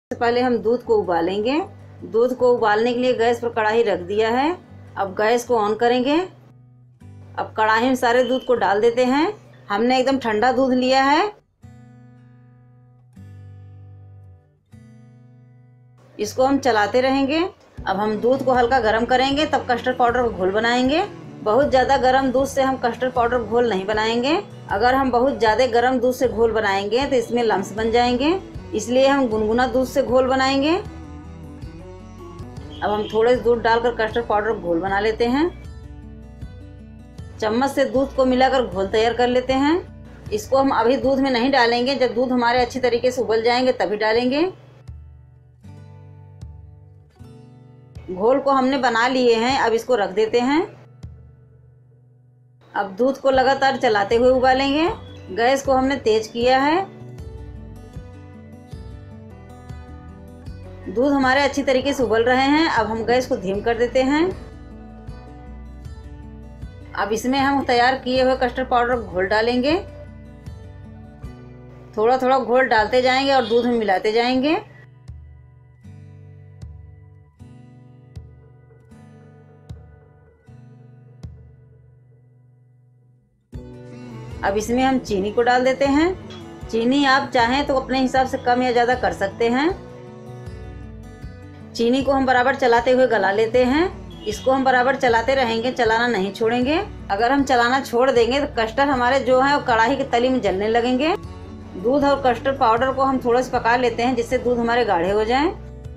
सबसे पहले हम दूध को उबालेंगे। दूध को उबालने के लिए गैस पर कढ़ाई रख दिया है। अब गैस को ऑन करेंगे। अब कढ़ाई में सारे दूध को डाल देते हैं। हमने एकदम ठंडा दूध लिया है। इसको हम चलाते रहेंगे। अब हम दूध को हल्का गर्म करेंगे, तब कस्टर्ड पाउडर का घोल बनाएंगे। बहुत ज़्यादा गर्म दूध से हम कस्टर्ड पाउडर घोल नहीं बनाएंगे। अगर हम बहुत ज़्यादा गर्म दूध से घोल बनाएंगे तो इसमें लम्स बन जाएंगे, इसलिए हम गुनगुना दूध से घोल बनाएंगे। अब हम थोड़े दूध डालकर कस्टर्ड पाउडर घोल बना लेते हैं। चम्मच से दूध को मिलाकर घोल तैयार कर लेते हैं। इसको हम अभी दूध में नहीं डालेंगे, जब दूध हमारे अच्छी तरीके से उबल जाएंगे तभी डालेंगे। घोल को हमने बना लिए हैं, अब इसको रख देते हैं। अब दूध को लगातार चलाते हुए उबालेंगे। गैस को हमने तेज किया है। दूध हमारे अच्छी तरीके से उबल रहे हैं। अब हम गैस को धीम कर देते हैं। अब इसमें हम तैयार किए हुए कस्टर्ड पाउडर घोल डालेंगे। थोड़ा थोड़ा घोल डालते जाएंगे और दूध में मिलाते जाएंगे। अब इसमें हम चीनी को डाल देते हैं। चीनी आप चाहें तो अपने हिसाब से कम या ज़्यादा कर सकते हैं। चीनी को हम बराबर चलाते हुए गला लेते हैं। इसको हम बराबर चलाते रहेंगे, चलाना नहीं छोड़ेंगे। अगर हम चलाना छोड़ देंगे तो कस्टर्ड हमारे जो है वो कढ़ाई की तली में जलने लगेंगे। दूध और कस्टर्ड पाउडर को हम थोड़ा सा पका लेते हैं, जिससे दूध हमारे गाढ़े हो जाएं।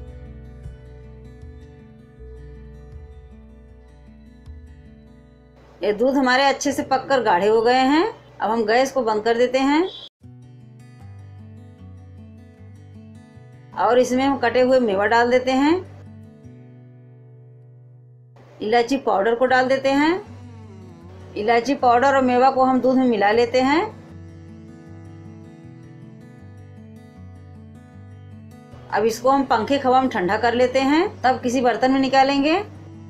ये दूध हमारे अच्छे से पककर गाढ़े हो गए हैं। अब हम गैस को बंद कर देते हैं और इसमें हम कटे हुए मेवा डाल देते हैं। इलायची पाउडर को डाल देते हैं। इलायची पाउडर और मेवा को हम दूध में मिला लेते हैं। अब इसको हम पंखे की हवा में ठंडा कर लेते हैं, तब किसी बर्तन में निकालेंगे।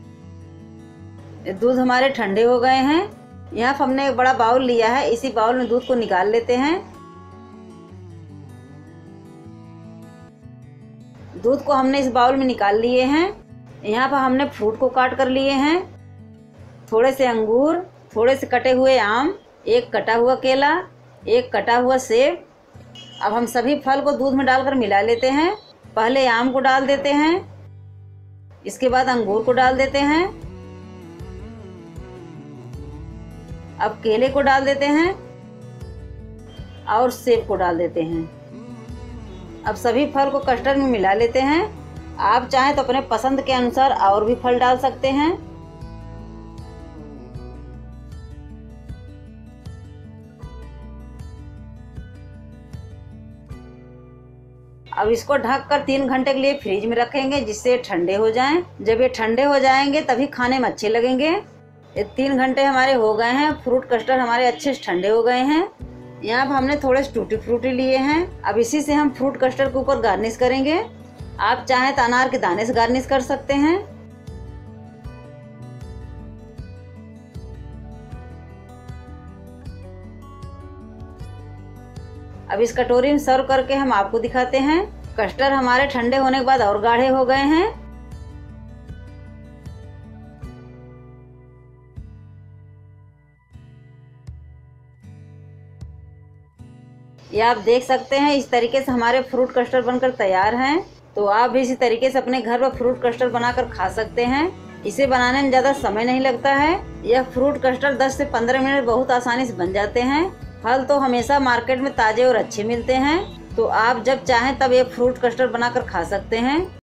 दूध हमारे ठंडे हो गए हैं। यहाँ पर हमने एक बड़ा बाउल लिया है, इसी बाउल में दूध को निकाल लेते हैं। दूध को हमने इस बाउल में निकाल लिए हैं। यहाँ पर हमने फ्रूट को काट कर लिए हैं। थोड़े से अंगूर, थोड़े से कटे हुए आम, एक कटा हुआ केला, एक कटा हुआ सेब। अब हम सभी फल को दूध में डालकर मिला लेते हैं। पहले आम को डाल देते हैं, इसके बाद अंगूर को डाल देते हैं। अब केले को डाल देते हैं और सेब को डाल देते हैं। अब सभी फल को कस्टर्ड में मिला लेते हैं। आप चाहें तो अपने पसंद के अनुसार और भी फल डाल सकते हैं। अब इसको ढककर 3 घंटे के लिए फ्रिज में रखेंगे, जिससे ठंडे हो जाएं। जब ये ठंडे हो जाएंगे तभी खाने में अच्छे लगेंगे। ये 3 घंटे हमारे हो गए हैं। फ्रूट कस्टर्ड हमारे अच्छे से ठंडे हो गए हैं। यहाँ पर हमने थोड़े से टूटी फ्रूटी लिए हैं। अब इसी से हम फ्रूट कस्टर्ड के ऊपर गार्निश करेंगे। आप चाहें तो अनार के दाने से गार्निश कर सकते हैं। अब इस कटोरी में सर्व करके हम आपको दिखाते हैं। कस्टर्ड हमारे ठंडे होने के बाद और गाढ़े हो गए हैं। ये आप देख सकते हैं, इस तरीके से हमारे फ्रूट कस्टर्ड बनकर तैयार हैं। तो आप भी इसी तरीके से अपने घर पर फ्रूट कस्टर्ड बनाकर खा सकते हैं। इसे बनाने में ज़्यादा समय नहीं लगता है। यह फ्रूट कस्टर्ड 10 से 15 मिनट बहुत आसानी से बन जाते हैं। फल तो हमेशा मार्केट में ताज़े और अच्छे मिलते हैं, तो आप जब चाहें तब ये फ्रूट कस्टर्ड बनाकर खा सकते हैं।